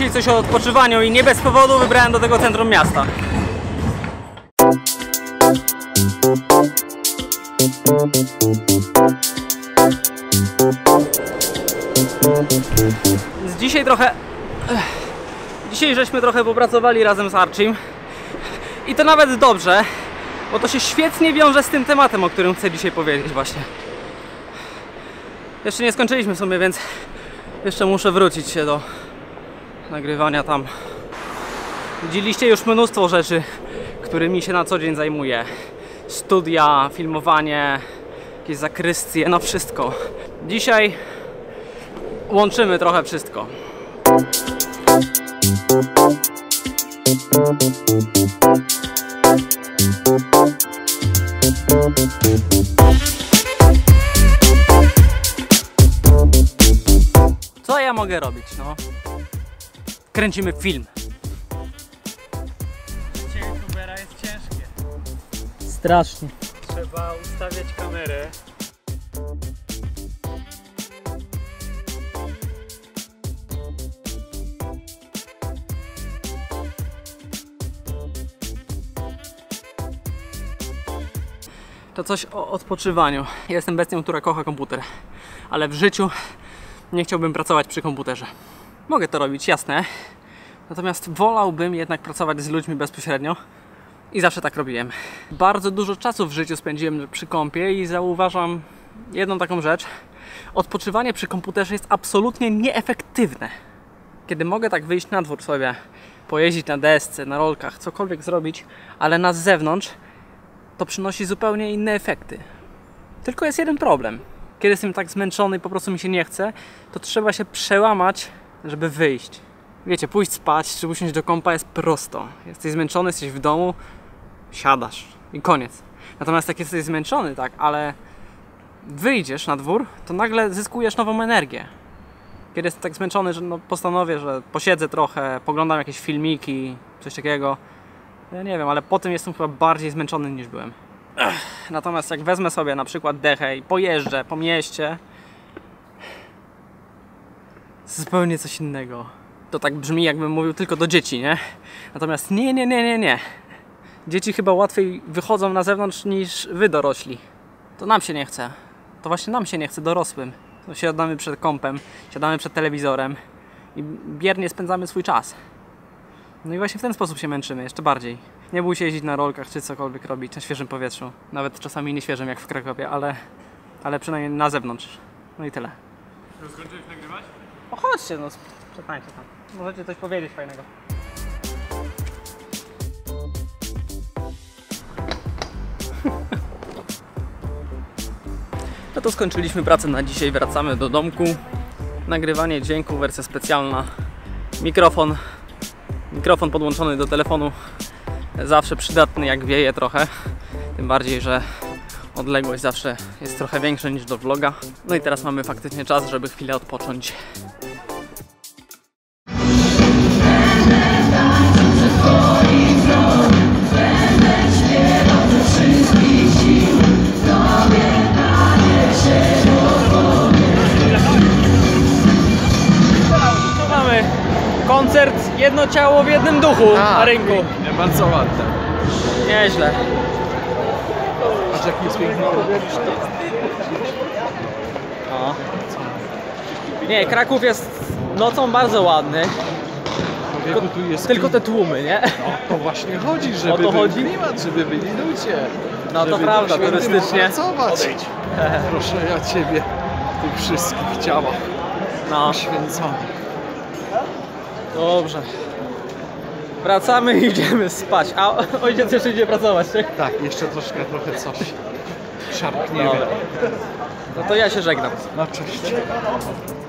dzisiaj coś o odpoczywaniu i nie bez powodu wybrałem do tego centrum miasta. Dzisiaj żeśmy trochę popracowali razem z Archim i to nawet dobrze, bo to się świetnie wiąże z tym tematem, o którym chcę dzisiaj powiedzieć właśnie. Jeszcze nie skończyliśmy w sumie, więc jeszcze muszę wrócić się do nagrywania tam. Widzieliście już mnóstwo rzeczy, którymi się na co dzień zajmuję. Studia, filmowanie, jakieś zakrystie, no wszystko. Dzisiaj łączymy trochę wszystko. Co ja mogę robić, no? Kręcimy film. Życie youtubera jest ciężkie. Strasznie. Trzeba ustawiać kamerę. To coś o odpoczywaniu. Ja jestem bestią, która kocha komputer, ale w życiu nie chciałbym pracować przy komputerze. Mogę to robić, jasne, natomiast wolałbym jednak pracować z ludźmi bezpośrednio i zawsze tak robiłem. Bardzo dużo czasu w życiu spędziłem przy kompie i zauważam jedną taką rzecz. Odpoczywanie przy komputerze jest absolutnie nieefektywne. Kiedy mogę tak wyjść na dwór sobie, pojeździć na desce, na rolkach, cokolwiek zrobić, ale na zewnątrz, to przynosi zupełnie inne efekty. Tylko jest jeden problem. Kiedy jestem tak zmęczony i po prostu mi się nie chce, to trzeba się przełamać, żeby wyjść. Wiecie, pójść spać czy usiąść do kompa jest prosto. Jesteś zmęczony, jesteś w domu, siadasz i koniec. Natomiast jak jesteś zmęczony, tak, ale wyjdziesz na dwór, to nagle zyskujesz nową energię. Kiedy jestem tak zmęczony, że no postanowię, że posiedzę trochę, poglądam jakieś filmiki, coś takiego. Ja nie wiem, ale po tym jestem chyba bardziej zmęczony niż byłem. Natomiast jak wezmę sobie na przykład dechę i pojeżdżę po mieście, zupełnie coś innego. To tak brzmi, jakbym mówił tylko do dzieci, nie? Natomiast nie. Dzieci chyba łatwiej wychodzą na zewnątrz niż wy dorośli. To nam się nie chce. To właśnie nam się nie chce, dorosłym. To siadamy przed kompem, siadamy przed telewizorem i biernie spędzamy swój czas. No i właśnie w ten sposób się męczymy, jeszcze bardziej. Nie bój się jeździć na rolkach, czy cokolwiek robić na świeżym powietrzu. Nawet czasami nieświeżym, jak w Krakowie, ale przynajmniej na zewnątrz. No i tyle. Już skończyłeś nagrywać? O, chodźcie, no, przestańcie tam. Możecie coś powiedzieć fajnego. No to skończyliśmy pracę na dzisiaj, wracamy do domku. Nagrywanie dźwięku, wersja specjalna. Mikrofon podłączony do telefonu, zawsze przydatny, jak wieje trochę. Tym bardziej, że odległość zawsze jest trochę większa niż do vloga. No i teraz mamy faktycznie czas, żeby chwilę odpocząć. Mamy koncert Jedno ciało w jednym duchu na rynku. Nie, bardzo ładne. Nieźle. Patrz, jaki jest piękny O. Nie, Kraków jest nocą bardzo ładny. tu jest Tylko te tłumy, nie? No, to właśnie chodzi, żeby to chodzi? był klimat, żeby byli ludzie. No to żeby prawda, świętym turystycznie. pracować. Proszę ja Ciebie, tych wszystkich ciałach No, święconych. dobrze. Wracamy i idziemy spać. A ojciec jeszcze idzie pracować, tak? Tak, jeszcze trochę coś szarpniemy. Dobra. No to ja się żegnam. No cześć.